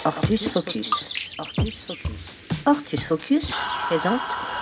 Hortus Focus. Hortus Focus. Hortus Focus présente.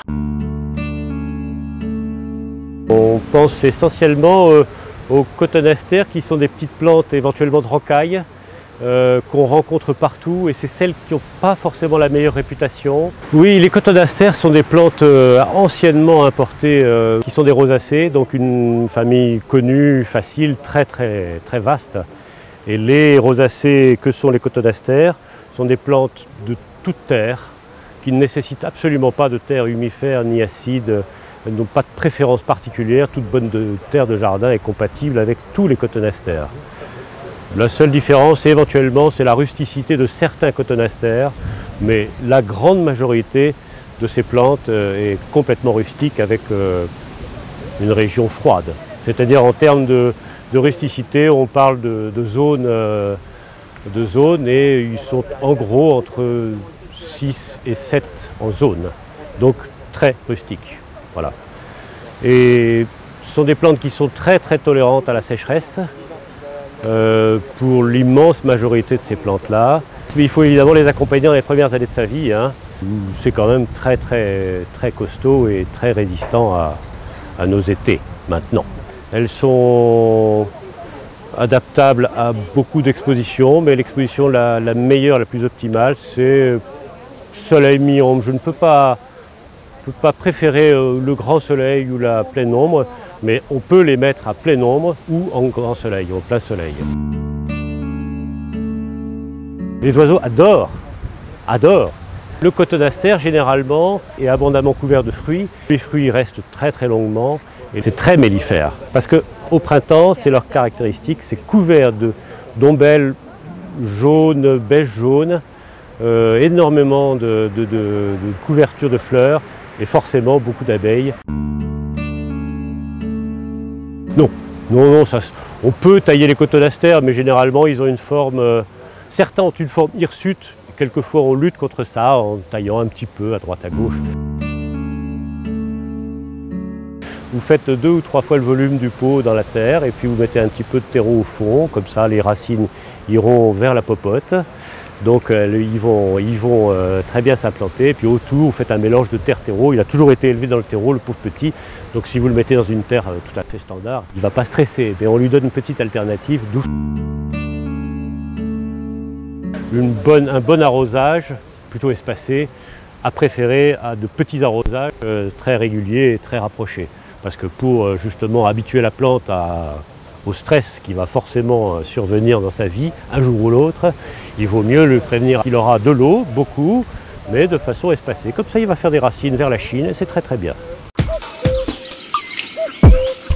On pense essentiellement aux cotonastères qui sont des petites plantes éventuellement de rocaille qu'on rencontre partout et c'est celles qui n'ont pas forcément la meilleure réputation. Oui, les cotonastères sont des plantes anciennement importées qui sont des rosacées, donc une famille connue, facile, très vaste. Et les rosacées que sont les cotonastères sont des plantes de toute terre qui ne nécessitent absolument pas de terre humifère ni acide. Elles n'ont pas de préférence particulière, toute bonne terre de jardin est compatible avec tous les cotonastères. La seule différence, éventuellement, c'est la rusticité de certains cotonastères, mais la grande majorité de ces plantes est complètement rustique avec une région froide. C'est-à-dire en termes de rusticité, on parle de zones et ils sont en gros entre 6 et 7 en zone, donc très rustiques. Voilà. Et ce sont des plantes qui sont très tolérantes à la sécheresse pour l'immense majorité de ces plantes-là. Mais il faut évidemment les accompagner dans les premières années de sa vie. C'est quand même très costaud et très résistant à nos étés maintenant. Elles sont adaptables à beaucoup d'expositions, mais l'exposition la meilleure, la plus optimale, c'est soleil mi-ombre. Je ne peux pas préférer le grand soleil ou la pleine ombre, mais on peut les mettre à pleine ombre ou en grand soleil, en plein soleil. Les oiseaux adorent. Le cotonastère, généralement, est abondamment couvert de fruits. Les fruits restent très longuement et c'est très mellifère. Parce qu'au printemps, c'est leur caractéristique, c'est couvert d'ombelles jaunes, beige jaune, énormément de couverture de fleurs et forcément beaucoup d'abeilles. Non, on peut tailler les cotonastères, mais généralement ils ont une forme, certains ont une forme hirsute, quelquefois on lutte contre ça en taillant un petit peu à droite à gauche. Vous faites 2 ou 3 fois le volume du pot dans la terre et puis vous mettez un petit peu de terreau au fond, comme ça les racines iront vers la popote. Donc ils vont très bien s'implanter. Et puis autour, vous faites un mélange de terre-terreau. Il a toujours été élevé dans le terreau, le pauvre petit. Donc si vous le mettez dans une terre tout à fait standard, il ne va pas stresser. Mais on lui donne une petite alternative douce. Un bon arrosage, plutôt espacé, à préférer à de petits arrosages très réguliers et très rapprochés. Parce que pour justement habituer la plante au stress qui va forcément survenir dans sa vie, un jour ou l'autre, il vaut mieux le prévenir qu'il aura de l'eau, beaucoup, mais de façon espacée. Comme ça, il va faire des racines vers la Chine et c'est très bien.